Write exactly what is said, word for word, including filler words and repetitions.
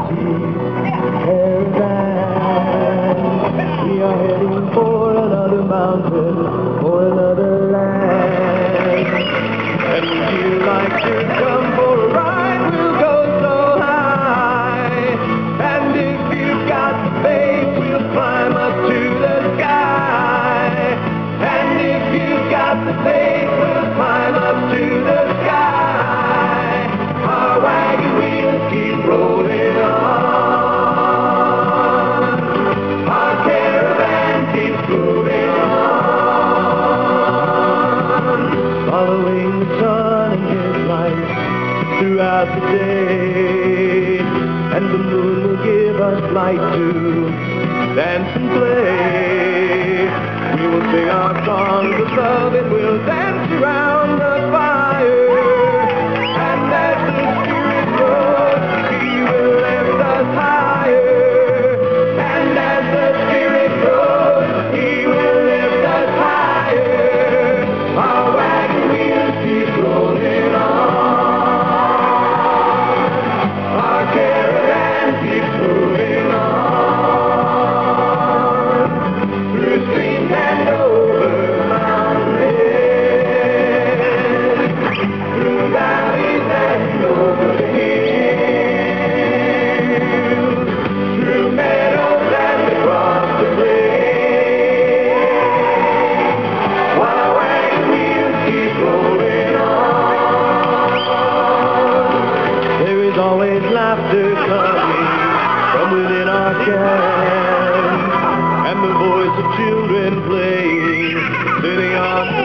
caravan. We are heading for another mountain, for another land. And would you like to come for a ride? We'll go so high. And if you've got the faith, we'll climb up to the sky. And if you've got the faith, we'll climb up to the sky. Our wagon wheels keep rolling on. Our caravan keeps moving on. Following the sun and his light throughout the day. And the moon will give us light to dance and play. We will sing our songs of love and we'll dance around the fire. And as the Spirit goes, He will lift us higher. And as the Spirit goes, He will lift us higher. Our wagon wheels keep rolling on. Our caravan keeps moving on. Through streams and over mountains, through valleys and over hills, through meadows and across the plains, while our wagon wheels keep rolling on. There is always laughter coming from within our camp, and the voice of children playing, sitting on